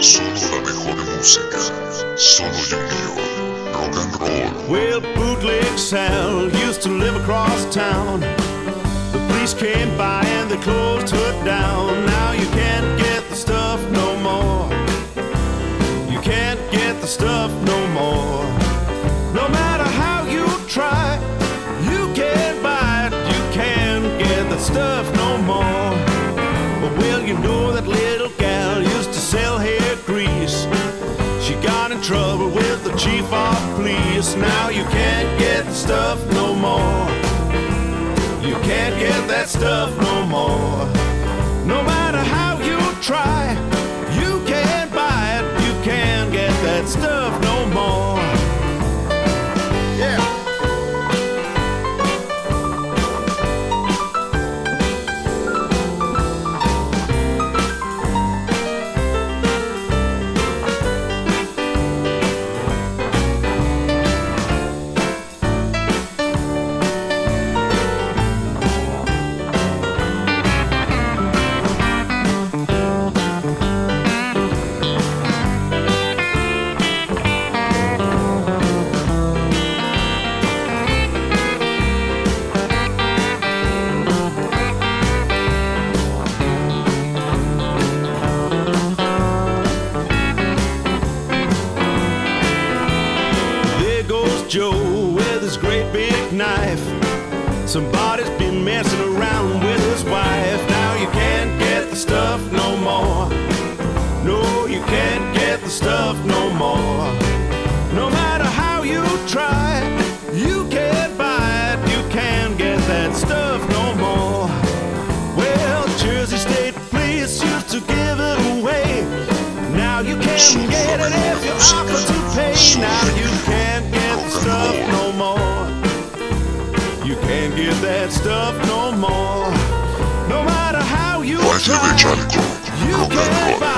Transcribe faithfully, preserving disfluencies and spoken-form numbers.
Solo la mejor música, solo Junior, rock and roll. Well, bootleg Sal used to live across town. The police came by and they closed her down. Now you can't get the stuff no more. You can't get the stuff no more. No matter how you try, you can't buy it. You can't get the stuff no more. Well, you know that little gal used to sell hair grease. She got in trouble with the chief of police. Now you can't get the stuff no more. You can't get that stuff no more. No matter how you try, you can't buy it. You can't get that stuff no more. Yeah. Joe with his great big knife. Somebody's been messing around with his wife. Now you can't get the stuff no more. No, you can't get the stuff no more. No matter how you try, you can't buy it. You can't get that stuff no more. Well, Jersey State Police used to give it away. Now you can't get it if you offer to pay. Now you can't get the stuff no more. You can't get that stuff no more. No matter how you try, you can't buy